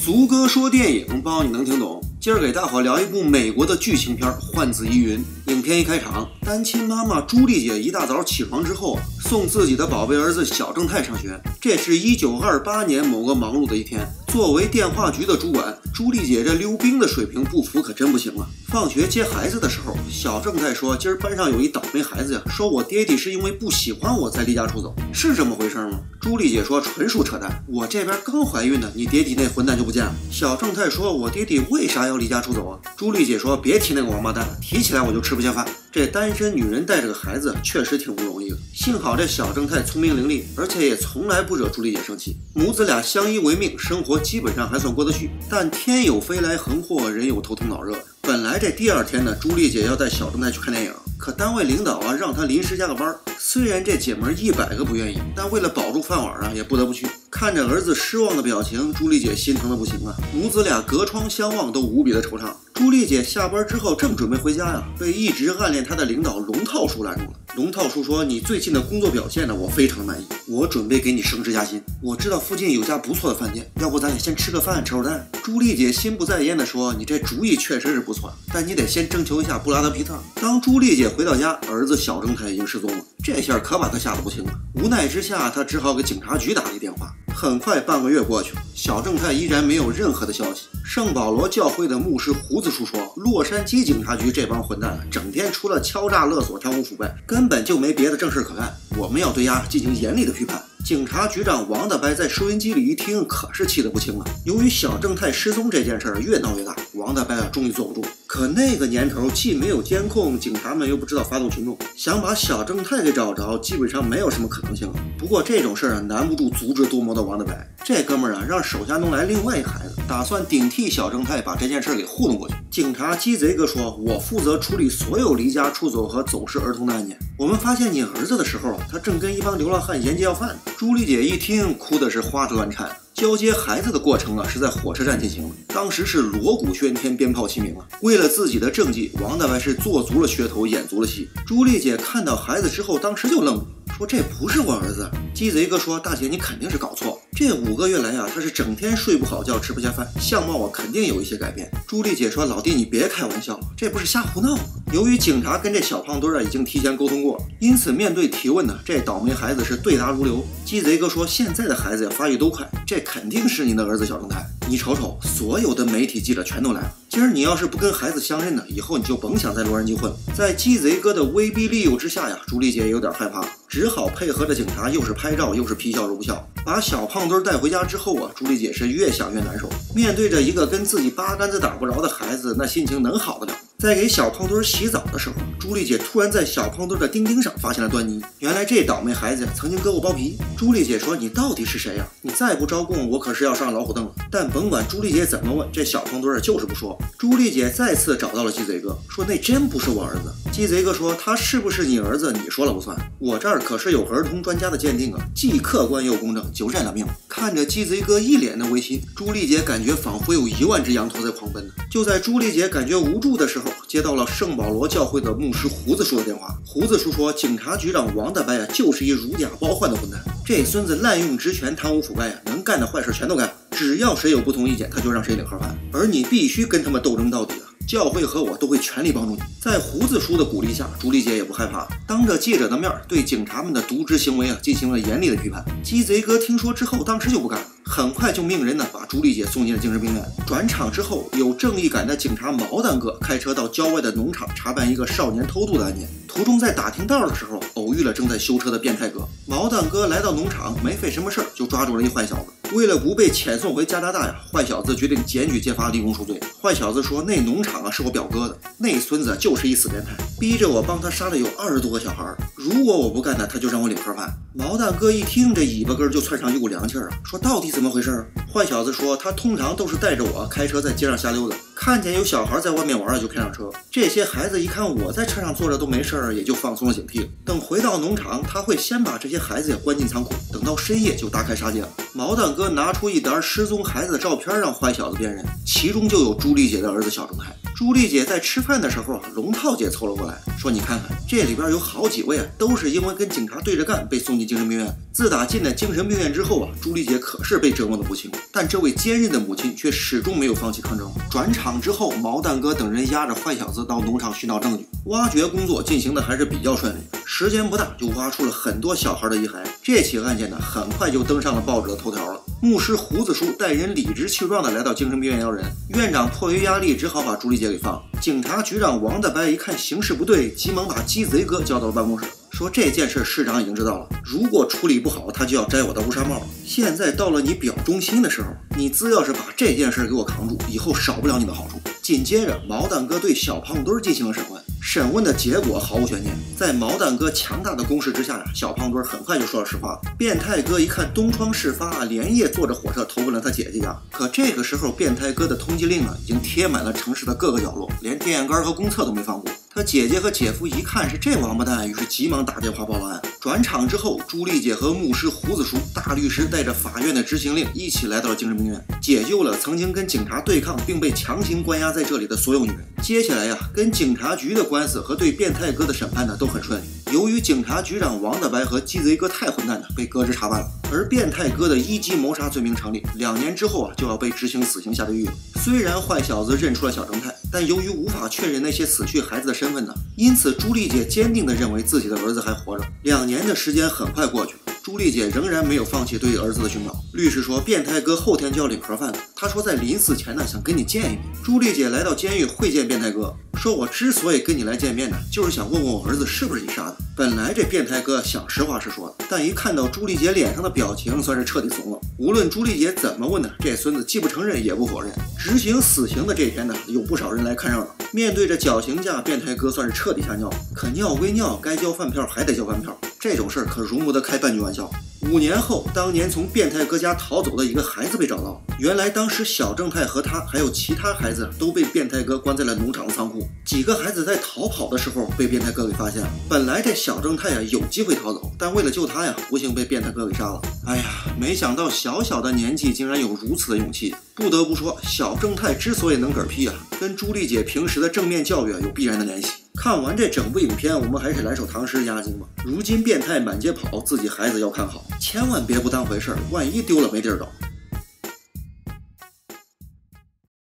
俗哥说电影，包你能听懂。今儿给大伙聊一部美国的剧情片《幻子疑云》。影片一开场，单亲妈妈朱莉姐一大早起床之后送自己的宝贝儿子小正太上学。这是1928年某个忙碌的一天，作为电话局的主管，朱莉姐这溜冰的水平不服可真不行啊。放学接孩子的时候，小正太说今儿班上有一倒霉孩子呀，说我爹地是因为不喜欢我才离家出走，是这么回事吗？朱莉姐说纯属扯淡，我这边刚怀孕呢，你爹地那混蛋就不见了。小正太说我爹地为啥要离家出走啊？朱莉姐说别提那个王八蛋了，提起来我就吃不下饭。这单身女人带着个孩子确实挺不容易的，幸好这小正太聪明伶俐，而且也从来不惹朱莉姐生气，母子俩相依为命，生活基本上还算过得去。但天有飞来横祸，人有头疼脑热。本来这第二天呢，朱莉姐要带小正太去看电影，可单位领导啊让她临时加个班。虽然这姐们100个不愿意，但为了保住饭碗啊，也不得不去。看着儿子失望的表情，朱莉姐心疼的不行啊，母子俩隔窗相望，都无比的惆怅。朱莉姐下班之后正准备回家呀，被一直暗恋她的领导龙套叔拦住了。龙套叔说：“你最近的工作表现呢，我非常满意，我准备给你升职加薪。我知道附近有家不错的饭店，要不咱也先吃个饭，吃会蛋。”朱莉姐心不在焉的说：“你这主意确实是不错，但你得先征求一下布拉德皮特。”当朱莉姐回到家，儿子小正太已经失踪了，这下可把她吓得不轻了。无奈之下，她只好给警察局打了一电话。很快半个月过去了，小正太依然没有任何的消息。圣保罗教会的牧师胡子叔说，洛杉矶警察局这帮混蛋整天除了敲诈勒索、贪污腐败，根本就没别的正事可干，我们要对丫进行严厉的批判。警察局长王大白在收音机里一听，可是气得不轻了。由于小正太失踪这件事越闹越大，王大白终于坐不住。可那个年头既没有监控，警察们又不知道发动群众，想把小正太给找着，基本上没有什么可能性了。不过这种事儿难不住足智多谋的王大白，这哥们儿让手下弄来另外一个孩子，打算顶替小正太把这件事给糊弄过去。警察鸡贼哥说：“我负责处理所有离家出走和走失儿童的案件。我们发现你儿子的时候，他正跟一帮流浪汉沿街要饭。”朱莉姐一听，哭的是花枝乱颤。交接孩子的过程是在火车站进行的，当时是锣鼓喧天，鞭炮齐鸣啊！为了自己的政绩，王大白是做足了噱头，演足了戏。朱莉姐看到孩子之后，当时就愣了，说这不是我儿子。鸡贼哥说：“大姐，你肯定是搞错，这5个月来他是整天睡不好觉，吃不下饭，相貌肯定有一些改变。”朱莉姐说：“老弟，你别开玩笑了，这不是瞎胡闹吗？”由于警察跟这小胖墩已经提前沟通过，因此面对提问这倒霉孩子是对答如流。鸡贼哥说：“现在的孩子发育都快，这肯定是你的儿子小正太。你瞅瞅，所有的媒体记者全都来了。今儿你要是不跟孩子相认呢，以后你就甭想在洛杉矶混了。”在鸡贼哥的威逼利诱之下朱莉姐有点害怕，只好配合着警察，又是拍照又是皮笑肉不笑。把小胖墩带回家之后朱莉姐是越想越难受。面对着一个跟自己八竿子打不着的孩子，那心情能好得了？在给小胖墩洗澡的时候，朱莉姐突然在小胖墩的丁丁上发现了端倪。原来这倒霉孩子曾经割过包皮。朱莉姐说：“你到底是谁呀？你再不招供，我可是要上老虎凳了。”但甭管朱莉姐怎么问，这小胖墩就是不说。朱莉姐再次找到了鸡贼哥，说：“那真不是我儿子。”鸡贼哥说：“他是不是你儿子，你说了不算，我这儿可是有儿童专家的鉴定既客观又公正，就认了命。”看着鸡贼哥一脸的违心，朱莉姐感觉仿佛有1万只羊驼在狂奔呢。就在朱莉姐感觉无助的时候，接到了圣保罗教会的牧师胡子叔的电话。胡子叔说，警察局长王大白就是一如假包换的混蛋，这孙子滥用职权，贪污腐败能干的坏事全都干，只要谁有不同意见，他就让谁领盒饭，而你必须跟他们斗争到底教会和我都会全力帮助你。在胡子叔的鼓励下，朱莉姐也不害怕，当着记者的面对警察们的渎职行为进行了严厉的批判。鸡贼哥听说之后，当时就不干了，很快就命人把朱莉姐送进了精神病院。转场之后，有正义感的警察毛蛋哥开车到郊外的农场查办一个少年偷渡的案件，途中在打听道的时候偶遇了正在修车的变态哥。毛蛋哥来到农场，没费什么事就抓住了一坏小子。为了不被遣送回加拿大坏小子决定检举揭发立功赎罪。坏小子说，那农场是我表哥的，那孙子就是一死变态，逼着我帮他杀了有20多个小孩，如果我不干他就让我领盒饭。毛蛋哥一听，这尾巴根就窜上一股凉气说到底怎么回事？坏小子说，他通常都是带着我开车在街上瞎溜达，看见有小孩在外面玩就开上车，这些孩子一看我在车上坐着都没事也就放松了警惕。等回到农场，他会先把这些孩子也关进仓库，等到深夜就大开杀戒了。 毛蛋哥拿出一沓失踪孩子的照片让坏小子辨认，其中就有朱丽姐的儿子小正太。朱丽姐在吃饭的时候，龙套姐凑了过来，说：“你看看，这里边有好几位啊，都是因为跟警察对着干被送进精神病院。自打进了精神病院之后啊，朱丽姐可是被折磨的不轻。但这位坚韧的母亲却始终没有放弃抗争。转场之后，毛蛋哥等人押着坏小子到农场寻找证据，挖掘工作进行的还是比较顺利。时间不大，就挖出了很多小孩的遗骸。这起案件呢，很快就登上了报纸的头条了。牧师胡子叔带人理直气壮地来到精神病院要人，院长迫于压力，只好把朱丽姐给放了。警察局长王大白一看形势不对，急忙把鸡贼哥叫到了办公室，说这件事市长已经知道了，如果处理不好，他就要摘我的乌纱帽。现在到了你表忠心的时候，你只要是把这件事给我扛住，以后少不了你的好处。紧接着，毛蛋哥对小胖墩进行了审问，审问的结果毫无悬念。在毛蛋哥强大的攻势之下，小胖墩很快就说了实话。变态哥一看东窗事发，连夜坐着火车投奔了他姐姐家。可这个时候，变态哥的通缉令已经贴满了城市的各个角落，连电线杆和公厕都没放过。他姐姐和姐夫一看是这王八蛋，于是急忙打电话报了案。转场之后，朱丽姐和牧师胡子叔、大律师带着法院的执行令一起来到了精神病院，解救了曾经跟警察对抗并被强行关押在这里的所有女人。接下来呀，跟警察局的官司和对变态哥的审判呢都很顺利。由于警察局长王大白和鸡贼哥太混蛋了，被革职查办了，而变态哥的1级谋杀罪名成立，2年之后就要被执行死刑下地狱了。虽然坏小子认出了小正太，但由于无法确认那些死去孩子的身份呢，因此朱丽姐坚定地认为自己的儿子还活着。2年的时间很快过去了，朱丽姐仍然没有放弃对儿子的寻找。律师说，变态哥后天就要领盒饭了，他说在临死前呢想跟你见一面。朱丽姐来到监狱会见变态哥，说我之所以跟你来见面呢，就是想问问我儿子是不是你杀的。本来这变态哥想实话实说的，但一看到朱丽姐脸上的表情，算是彻底怂了。无论朱丽姐怎么问呢，这孙子既不承认也不否认。执行死刑的这天呢，有不少人来看热闹。面对着绞刑架，变态哥算是彻底吓尿，可尿归尿，该交饭票还得交饭票，这种事儿可容不得开半句玩笑。5年后，当年从变态哥家逃走的一个孩子被找到，原来当时小正太和他还有其他孩子都被变态哥关在了农场的仓库。几个孩子在逃跑的时候被变态哥给发现了。本来这小正太有机会逃走，但为了救他不幸被变态哥给杀了。哎呀，没想到小小的年纪竟然有如此的勇气。不得不说，小正太之所以能嗝屁跟朱丽姐平时的正面教育有必然的联系。看完这整部影片，我们还是来首唐诗压惊吧。如今变态满街跑，自己孩子要看好，千万别不当回事儿，万一丢了没地儿找。